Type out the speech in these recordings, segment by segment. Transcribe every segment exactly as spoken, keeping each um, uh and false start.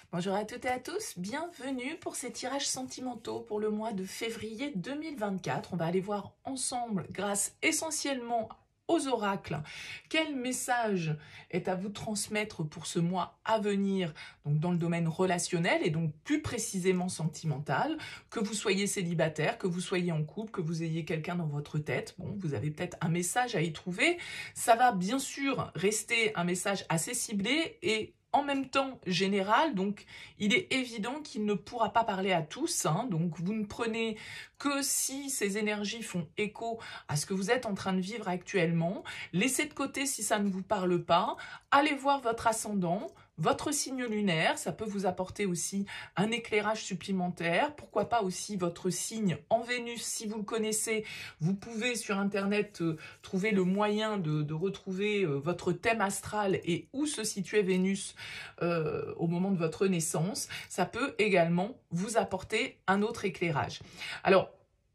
Bonjour à toutes et à tous, bienvenue pour ces tirages sentimentaux pour le mois de février deux mille vingt-quatre. On va aller voir ensemble, grâce essentiellement aux oracles, quel message est à vous transmettre pour ce mois à venir, donc dans le domaine relationnel et donc plus précisément sentimental, que vous soyez célibataire, que vous soyez en couple, que vous ayez quelqu'un dans votre tête. Bon, vous avez peut-être un message à y trouver. Ça va bien sûr rester un message assez ciblé et en même temps général, donc il est évident qu'il ne pourra pas parler à tous, hein, donc vous ne prenez que si ces énergies font écho à ce que vous êtes en train de vivre actuellement. Laissez de côté si ça ne vous parle pas, allez voir votre ascendant, votre signe lunaire, ça peut vous apporter aussi un éclairage supplémentaire, pourquoi pas aussi votre signe en Vénus, si vous le connaissez, vous pouvez sur internet euh, trouver le moyen de, de retrouver euh, votre thème astral et où se situait Vénus euh, au moment de votre naissance, ça peut également vous apporter un autre éclairage. Alors,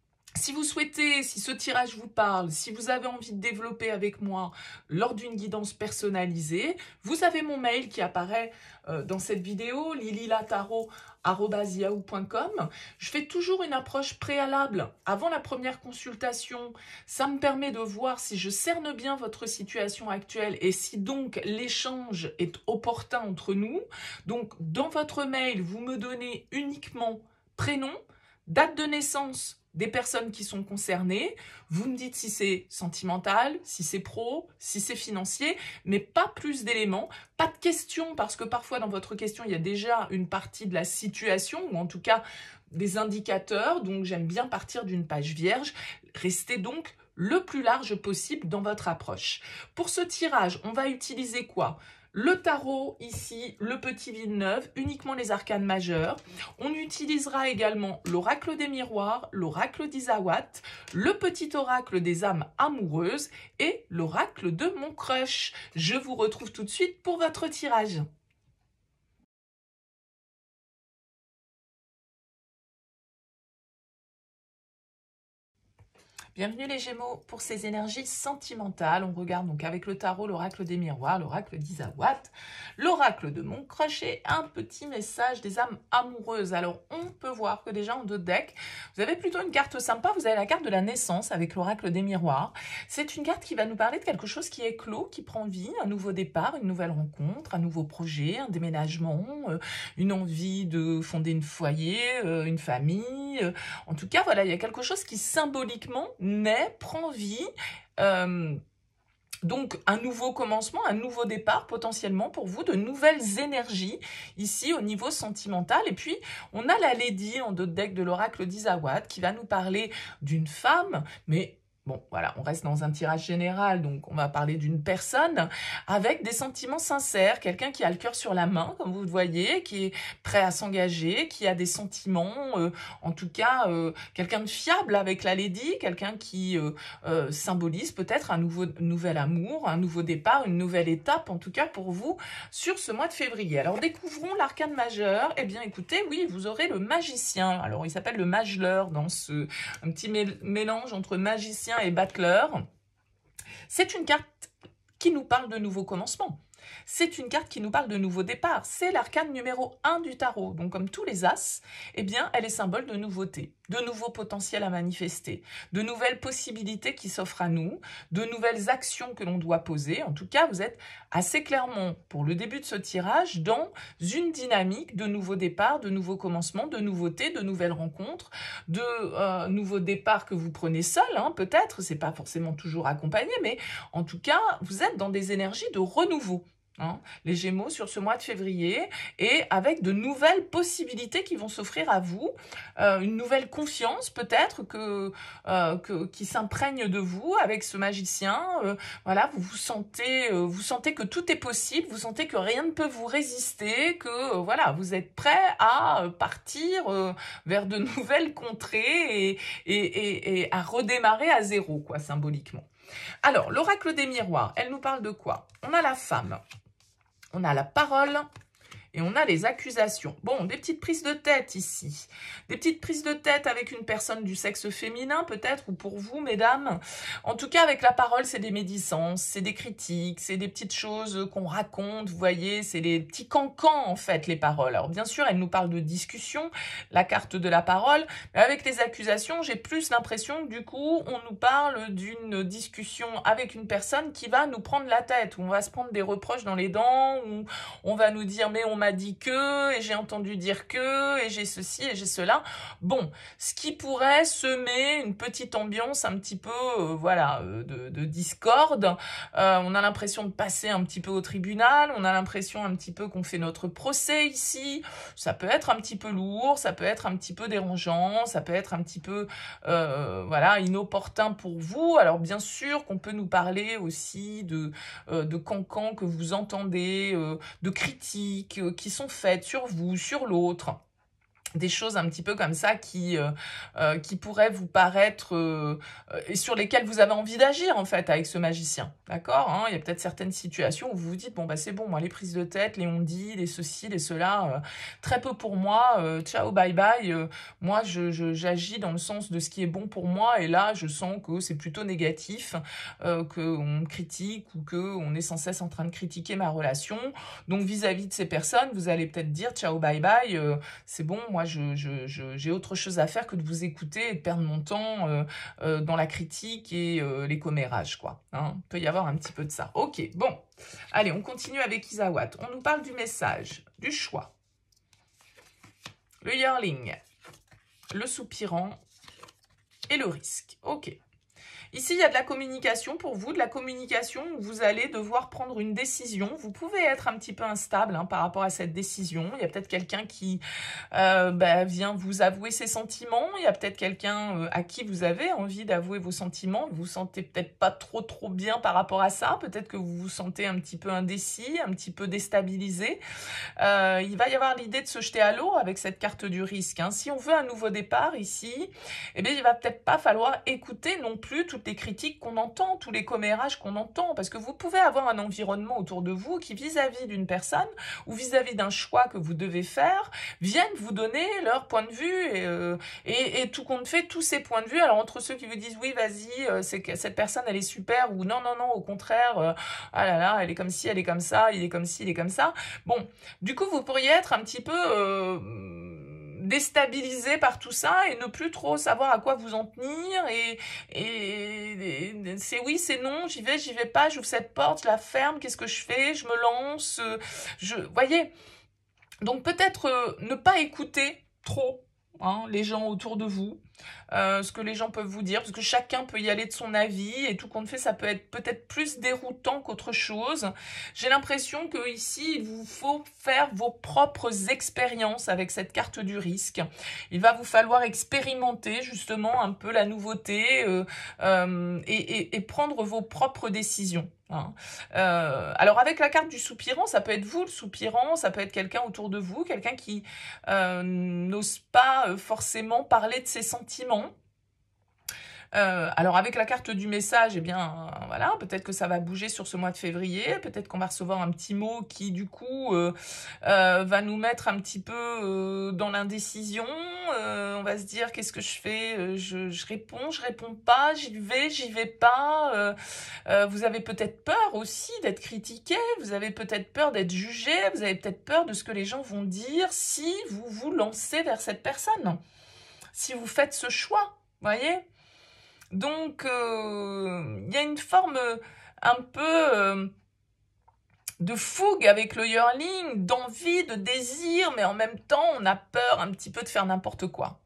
si vous souhaitez, si ce tirage vous parle, si vous avez envie de développer avec moi lors d'une guidance personnalisée, vous avez mon mail qui apparaît euh, dans cette vidéo, lililatarot arobase yahoo point com. Je fais toujours une approche préalable avant la première consultation. Ça me permet de voir si je cerne bien votre situation actuelle et si donc l'échange est opportun entre nous. Donc, dans votre mail, vous me donnez uniquement prénom, date de naissance des personnes qui sont concernées, vous me dites si c'est sentimental, si c'est pro, si c'est financier, mais pas plus d'éléments, pas de questions, parce que parfois dans votre question, il y a déjà une partie de la situation, ou en tout cas des indicateurs, donc j'aime bien partir d'une page vierge. Restez donc le plus large possible dans votre approche. Pour ce tirage, on va utiliser quoi ? Le tarot, ici, le petit Villeneuve, uniquement les arcanes majeures. On utilisera également l'oracle des miroirs, l'oracle d'Isawat, le petit oracle des âmes amoureuses et l'oracle de mon crush. Je vous retrouve tout de suite pour votre tirage. Bienvenue les Gémeaux pour ces énergies sentimentales. On regarde donc avec le tarot l'oracle des miroirs, l'oracle d'Isawat, l'oracle de mon crush et un petit message des âmes amoureuses. Alors on peut voir que déjà en deux decks, vous avez plutôt une carte sympa. Vous avez la carte de la naissance avec l'oracle des miroirs. C'est une carte qui va nous parler de quelque chose qui est clos, qui prend vie, un nouveau départ, une nouvelle rencontre, un nouveau projet, un déménagement, euh, une envie de fonder une foyer, euh, une famille. Euh, en tout cas, voilà, il y a quelque chose qui symboliquement naît, prend vie, euh, donc un nouveau commencement, un nouveau départ potentiellement pour vous, de nouvelles énergies ici au niveau sentimental. Et puis on a la Lady en deux decks de l'oracle d'Isawat qui va nous parler d'une femme, mais bon, voilà, on reste dans un tirage général, donc on va parler d'une personne avec des sentiments sincères, quelqu'un qui a le cœur sur la main, comme vous le voyez, qui est prêt à s'engager, qui a des sentiments, euh, en tout cas, euh, quelqu'un de fiable avec la Lady, quelqu'un qui euh, euh, symbolise peut-être un nouveau, nouvel amour, un nouveau départ, une nouvelle étape, en tout cas pour vous, sur ce mois de février. Alors, découvrons l'arcane majeur. Eh bien, écoutez, oui, vous aurez le magicien. Alors, il s'appelle le mageleur dans ce un petit mélange entre magicien et battleur. C'est une carte qui nous parle de nouveaux commencements. C'est une carte qui nous parle de nouveau départ. C'est l'arcane numéro un du tarot. Donc, comme tous les as, eh bien, elle est symbole de nouveauté, de nouveaux potentiels à manifester, de nouvelles possibilités qui s'offrent à nous, de nouvelles actions que l'on doit poser. En tout cas, vous êtes assez clairement, pour le début de ce tirage, dans une dynamique de nouveaux départs, de nouveaux commencements, de nouveautés, de nouvelles rencontres, de euh, nouveaux départs que vous prenez seul, hein, peut-être. C'est pas forcément toujours accompagné, mais en tout cas, vous êtes dans des énergies de renouveau. Hein, les Gémeaux sur ce mois de février, et avec de nouvelles possibilités qui vont s'offrir à vous, euh, une nouvelle confiance peut-être que, euh, que qui s'imprègne de vous avec ce magicien. Euh, voilà, vous vous sentez, euh, vous sentez que tout est possible, vous sentez que rien ne peut vous résister, que euh, voilà, vous êtes prêt à partir euh, vers de nouvelles contrées et, et, et, et à redémarrer à zéro, quoi, symboliquement. Alors, l'oracle des miroirs, elle nous parle de quoi? On a la femme. On a la parole et on a les accusations. Bon, des petites prises de tête ici. Des petites prises de tête avec une personne du sexe féminin, peut-être, ou pour vous, mesdames. En tout cas, avec la parole, c'est des médisances, c'est des critiques, c'est des petites choses qu'on raconte, vous voyez, c'est les petits cancans, en fait, les paroles. Alors, bien sûr, elle nous parle de discussion, la carte de la parole, mais avec les accusations, j'ai plus l'impression que, du coup, on nous parle d'une discussion avec une personne qui va nous prendre la tête, où on va se prendre des reproches dans les dents, où on va nous dire, mais on m'a dit que, et j'ai entendu dire que, et j'ai ceci, et j'ai cela. Bon, ce qui pourrait semer une petite ambiance un petit peu, euh, voilà, euh, de, de discorde. Euh, on a l'impression de passer un petit peu au tribunal, on a l'impression un petit peu qu'on fait notre procès ici. Ça peut être un petit peu lourd, ça peut être un petit peu dérangeant, ça peut être un petit peu, euh, voilà, inopportun pour vous. Alors, bien sûr qu'on peut nous parler aussi de, euh, de cancans que vous entendez, euh, de critiques euh, qui sont faites sur vous, sur l'autre. Des choses un petit peu comme ça qui, euh, euh, qui pourraient vous paraître euh, et sur lesquelles vous avez envie d'agir en fait avec ce magicien, d'accord, hein. Il y a peut-être certaines situations où vous vous dites, bon bah c'est bon, moi les prises de tête, les on-dit, les ceci, les cela, euh, très peu pour moi, euh, ciao, bye bye, euh, moi je, je, j'agis dans le sens de ce qui est bon pour moi et là je sens que c'est plutôt négatif, euh, qu'on me critique ou qu'on est sans cesse en train de critiquer ma relation, donc vis-à-vis de ces personnes, vous allez peut-être dire, ciao, bye bye, euh, c'est bon, moi Moi, je, je, je, j'ai autre chose à faire que de vous écouter et de perdre mon temps euh, euh, dans la critique et euh, les commérages, quoi. Hein, il peut y avoir un petit peu de ça. Ok, bon. Allez, on continue avec Isawat. On nous parle du message, du choix. Le yearling, le soupirant et le risque. Ok. Ici, il y a de la communication pour vous, de la communication où vous allez devoir prendre une décision. Vous pouvez être un petit peu instable hein, par rapport à cette décision. Il y a peut-être quelqu'un qui euh, bah, vient vous avouer ses sentiments. Il y a peut-être quelqu'un euh, à qui vous avez envie d'avouer vos sentiments. Vous vous sentez peut-être pas trop trop bien par rapport à ça. Peut-être que vous vous sentez un petit peu indécis, un petit peu déstabilisé. Euh, il va y avoir l'idée de se jeter à l'eau avec cette carte du risque. Hein. Si on veut un nouveau départ ici, eh bien, il va peut-être pas falloir écouter non plus tout les critiques qu'on entend, tous les commérages qu'on entend, parce que vous pouvez avoir un environnement autour de vous qui, vis-à-vis d'une personne ou vis-à-vis d'un choix que vous devez faire, viennent vous donner leur point de vue et, euh, et, et tout compte fait, tous ces points de vue. Alors, entre ceux qui vous disent, oui, vas-y, euh, c'est que cette personne, elle est super, ou non, non, non, au contraire, euh, ah là là, elle est comme ci, elle est comme ça, il est comme ci, il est comme ça. Bon, du coup, vous pourriez être un petit peu... Euh, déstabilisé par tout ça et ne plus trop savoir à quoi vous en tenir et, et, et c'est oui, c'est non, j'y vais, j'y vais pas, j'ouvre cette porte, je la ferme, qu'est-ce que je fais, je me lance, je, voyez, donc peut-être euh, ne pas écouter trop hein, les gens autour de vous, euh, ce que les gens peuvent vous dire, parce que chacun peut y aller de son avis, et tout compte fait, ça peut être peut-être plus déroutant qu'autre chose. J'ai l'impression que ici, il vous faut faire vos propres expériences avec cette carte du risque. Il va vous falloir expérimenter justement un peu la nouveauté euh, euh, et, et, et prendre vos propres décisions. Hein. Euh, alors avec la carte du soupirant, ça peut être vous le soupirant, ça peut être quelqu'un autour de vous, quelqu'un qui euh, n'ose pas forcément parler de ses sentiments. Euh, alors avec la carte du message, eh bien voilà, peut-être que ça va bouger sur ce mois de février, peut-être qu'on va recevoir un petit mot qui du coup euh, euh, va nous mettre un petit peu euh, dans l'indécision, euh, on va se dire qu'est-ce que je fais, je, je réponds, je réponds pas, j'y vais, j'y vais pas, euh, euh, vous avez peut-être peur aussi d'être critiqué, vous avez peut-être peur d'être jugé, vous avez peut-être peur de ce que les gens vont dire si vous vous lancez vers cette personne, si vous faites ce choix, voyez. Donc, euh, il y a une forme euh, un peu euh, de fougue avec le yearling, d'envie, de désir, mais en même temps, on a peur un petit peu de faire n'importe quoi.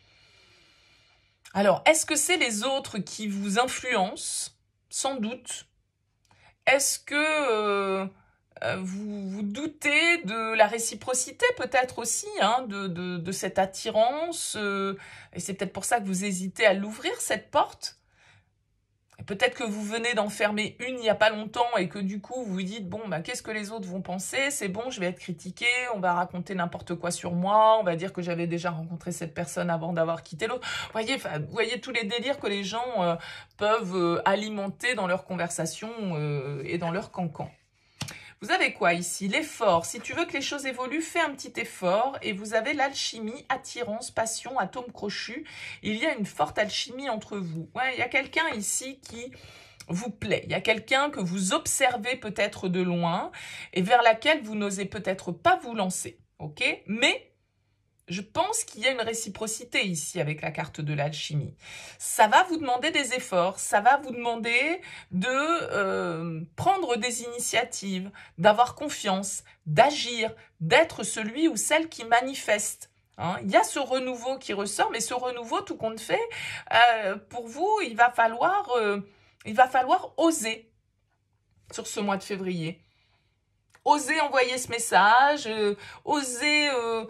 Alors, est-ce que c'est les autres qui vous influencent? Sans doute. Est-ce que euh, vous vous doutez de la réciprocité peut-être aussi, hein, de, de, de cette attirance euh, et c'est peut-être pour ça que vous hésitez à l'ouvrir, cette porte. Peut-être que vous venez d'en fermer une il n'y a pas longtemps et que du coup vous vous dites, bon, bah, qu'est-ce que les autres vont penser? C'est bon, je vais être critiqué, on va raconter n'importe quoi sur moi, on va dire que j'avais déjà rencontré cette personne avant d'avoir quitté l'autre. Vous voyez, vous voyez tous les délires que les gens euh, peuvent euh, alimenter dans leur conversation euh, et dans leur cancan. Vous avez quoi ici? L'effort. Si tu veux que les choses évoluent, fais un petit effort. Et vous avez l'alchimie, attirance, passion, atome crochu. Il y a une forte alchimie entre vous. Ouais, il y a quelqu'un ici qui vous plaît. Il y a quelqu'un que vous observez peut-être de loin et vers laquelle vous n'osez peut-être pas vous lancer. Ok? Mais je pense qu'il y a une réciprocité ici avec la carte de l'alchimie. Ça va vous demander des efforts, ça va vous demander de euh, prendre des initiatives, d'avoir confiance, d'agir, d'être celui ou celle qui manifeste. Hein, il y a ce renouveau qui ressort, mais ce renouveau, tout compte fait, euh, pour vous, il va falloir... Euh, Il va falloir oser sur ce mois de février. Oser envoyer ce message, euh, oser euh,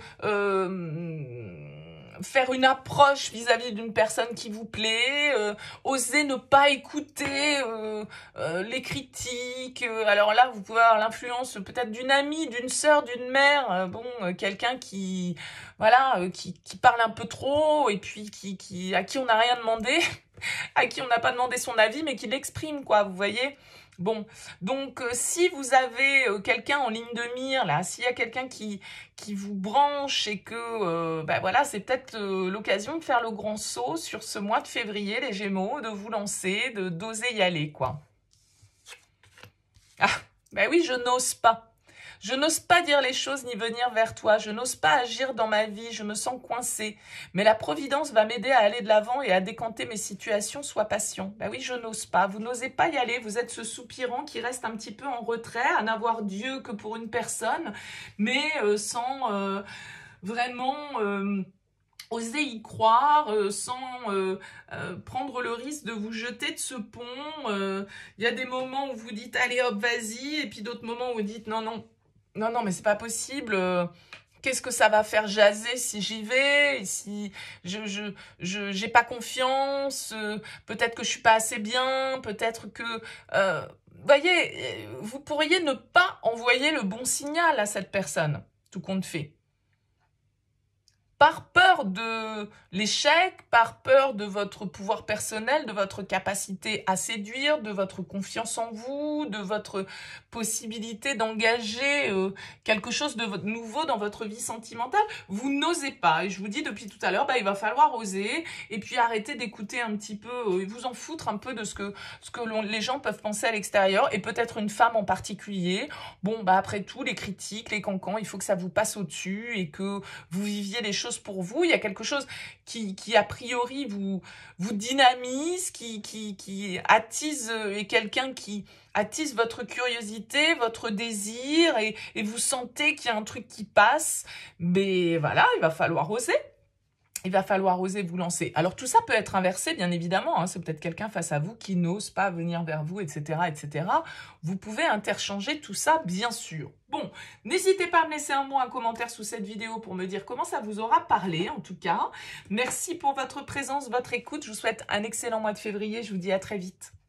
euh, faire une approche vis-à-vis d'une personne qui vous plaît, euh, oser ne pas écouter euh, euh, les critiques. Euh, alors là, vous pouvez avoir l'influence peut-être d'une amie, d'une sœur, d'une mère, euh, bon, euh, quelqu'un qui, voilà, euh, qui, qui parle un peu trop et puis qui, qui, à qui on n'a rien demandé. À qui on n'a pas demandé son avis, mais qui l'exprime, quoi, vous voyez. Bon, donc euh, si vous avez euh, quelqu'un en ligne de mire, là, s'il y a quelqu'un qui, qui vous branche et que, euh, ben voilà, c'est peut-être euh, l'occasion de faire le grand saut sur ce mois de février, les Gémeaux, de vous lancer, de d'oser y aller, quoi. Ah, ben oui, je n'ose pas. Je n'ose pas dire les choses ni venir vers toi. Je n'ose pas agir dans ma vie. Je me sens coincée. Mais la providence va m'aider à aller de l'avant et à décanter mes situations. Sois patient. Ben oui, je n'ose pas. Vous n'osez pas y aller. Vous êtes ce soupirant qui reste un petit peu en retrait, à n'avoir Dieu que pour une personne, mais euh, sans euh, vraiment... Euh, oser y croire euh, sans euh, euh, prendre le risque de vous jeter de ce pont. Il euh, y a des moments où vous dites « allez hop, vas-y » et puis d'autres moments où vous dites « non, non, non, non, mais c'est pas possible. Euh, qu'est-ce que ça va faire jaser si j'y vais, si je je je j'ai pas confiance, euh, peut-être que je suis pas assez bien, peut-être que... Euh, voyez, vous pourriez ne pas envoyer le bon signal à cette personne, tout compte fait. Par peur de l'échec, par peur de votre pouvoir personnel, de votre capacité à séduire, de votre confiance en vous, de votre possibilité d'engager euh, quelque chose de nouveau dans votre vie sentimentale, vous n'osez pas. Et je vous dis depuis tout à l'heure, bah, il va falloir oser et puis arrêter d'écouter un petit peu, euh, vous en foutre un peu de ce que, ce que les gens peuvent penser à l'extérieur et peut-être une femme en particulier. Bon, bah après tout, les critiques, les cancans, il faut que ça vous passe au-dessus et que vous viviez les choses pour vous. Il y a quelque chose qui, qui a priori vous, vous dynamise, qui, qui, qui attise, et quelqu'un qui attise votre curiosité, votre désir, et, et vous sentez qu'il y a un truc qui passe. Mais voilà, il va falloir oser. Il va falloir oser vous lancer. Alors tout ça peut être inversé, bien évidemment. Hein. C'est peut-être quelqu'un face à vous qui n'ose pas venir vers vous, et cetera, et cetera. Vous pouvez interchanger tout ça, bien sûr. Bon, n'hésitez pas à me laisser un mot, un commentaire sous cette vidéo pour me dire comment ça vous aura parlé, en tout cas. Merci pour votre présence, votre écoute. Je vous souhaite un excellent mois de février. Je vous dis à très vite.